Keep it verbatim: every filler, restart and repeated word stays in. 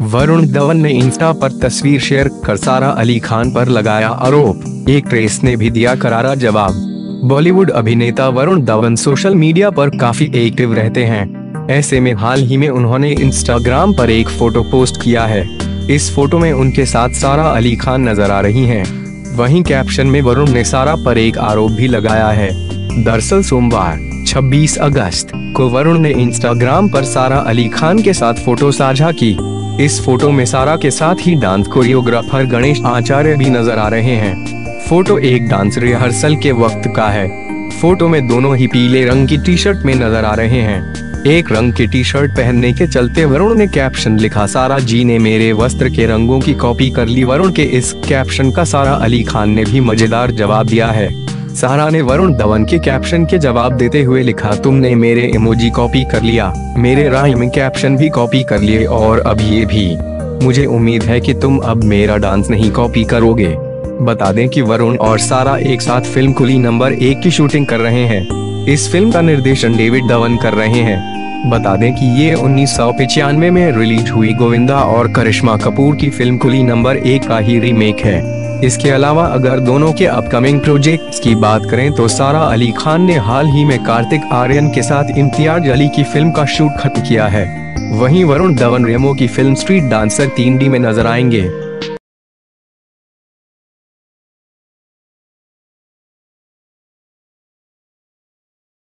वरुण धवन ने इंस्टा पर तस्वीर शेयर कर सारा अली खान पर लगाया आरोप। एक्ट्रेस ने भी दिया करारा जवाब। बॉलीवुड अभिनेता वरुण धवन सोशल मीडिया पर काफी एक्टिव रहते हैं। ऐसे में हाल ही में उन्होंने इंस्टाग्राम पर एक फोटो पोस्ट किया है। इस फोटो में उनके साथ सारा अली खान नजर आ रही हैं। वहीं कैप्शन में वरुण ने सारा पर एक आरोप भी लगाया है। दरअसल सोमवार छब्बीस अगस्त को वरुण ने इंस्टाग्राम पर सारा अली खान के साथ फोटो साझा की। इस फोटो में सारा के साथ ही डांस कोरियोग्राफर गणेश आचार्य भी नजर आ रहे हैं। फोटो एक डांस रिहर्सल के वक्त का है। फोटो में दोनों ही पीले रंग की टी शर्ट में नजर आ रहे हैं। एक रंग की टी शर्ट पहनने के चलते वरुण ने कैप्शन लिखा, सारा जी ने मेरे वस्त्र के रंगों की कॉपी कर ली। वरुण के इस कैप्शन का सारा अली खान ने भी मजेदार जवाब दिया है। सारा ने वरुण धवन के कैप्शन के जवाब देते हुए लिखा, तुमने मेरे इमोजी कॉपी कर लिया, मेरे राइम कैप्शन भी कॉपी कर लिए और अब ये भी। मुझे उम्मीद है कि तुम अब मेरा डांस नहीं कॉपी करोगे। बता दें कि वरुण और सारा एक साथ फिल्म कुली नंबर एक की शूटिंग कर रहे हैं। इस फिल्म का निर्देशन डेविड धवन कर रहे हैं। बता दें कि ये उन्नीस सौ पिचानवे में रिलीज हुई गोविंदा और करिश्मा कपूर की फिल्म कुली नंबर एक का ही रीमेक है। इसके अलावा अगर दोनों के अपकमिंग प्रोजेक्ट्स की बात करें तो सारा अली खान ने हाल ही में कार्तिक आर्यन के साथ इम्तियाज अली की फिल्म का शूट खत्म किया है। वहीं वरुण धवन रेमो की फिल्म स्ट्रीट डांसर तीन डी में नजर आएंगे।